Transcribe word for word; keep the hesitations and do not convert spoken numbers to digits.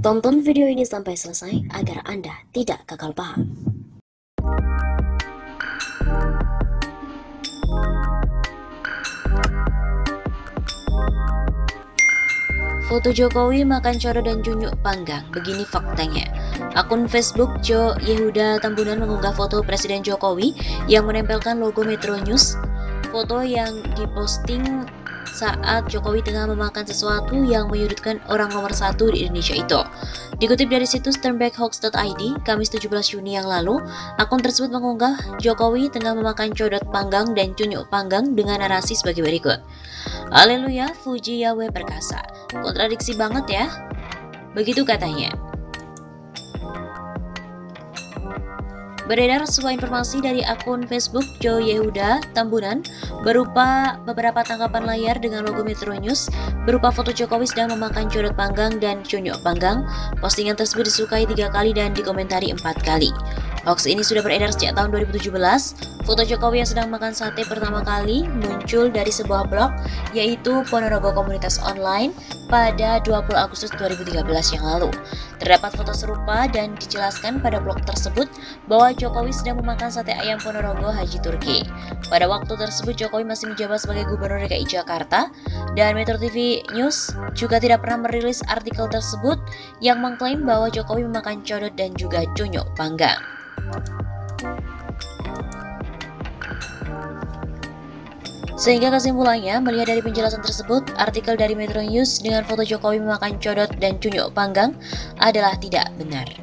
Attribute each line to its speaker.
Speaker 1: Tonton video ini sampai selesai agar Anda tidak gagal paham. Foto Jokowi makan coro dan cunyuk panggang, begini faktanya. Akun Facebook Jo Yehuda Tambunan mengunggah foto Presiden Jokowi yang menempelkan logo Metro News. Foto yang diposting saat Jokowi tengah memakan sesuatu yang menyudutkan orang nomor satu di Indonesia itu. Dikutip dari situs turnbackhoax dot i d, Kamis tujuh belas Juni yang lalu, akun tersebut mengunggah Jokowi tengah memakan codot panggang dan cunyuk panggang dengan narasi sebagai berikut. Haleluya, Fuji Yahweh perkasa. Kontradiksi banget ya? Begitu katanya. Beredar sebuah informasi dari akun Facebook Jo Yehuda Tambunan berupa beberapa tangkapan layar dengan logo Metro News berupa foto Jokowi sedang memakan codot panggang dan cunyuk panggang. Postingan tersebut disukai tiga kali dan dikomentari empat kali. Hoax ini sudah beredar sejak tahun dua ribu tujuh belas. Foto Jokowi yang sedang makan sate pertama kali muncul dari sebuah blog yaitu Ponorogo Komunitas Online pada dua puluh Agustus dua ribu tiga belas yang lalu. Terdapat foto serupa dan dijelaskan pada blog tersebut bahwa Jokowi sedang memakan sate ayam Ponorogo Haji Turki. Pada waktu tersebut Jokowi masih menjabat sebagai Gubernur D K I Jakarta dan Metro T V News juga tidak pernah merilis artikel tersebut yang mengklaim bahwa Jokowi memakan codot dan juga cunyuk panggang. Sehingga kesimpulannya, melihat dari penjelasan tersebut, artikel dari Metro News dengan foto Jokowi memakan codot dan cunyuk panggang adalah tidak benar.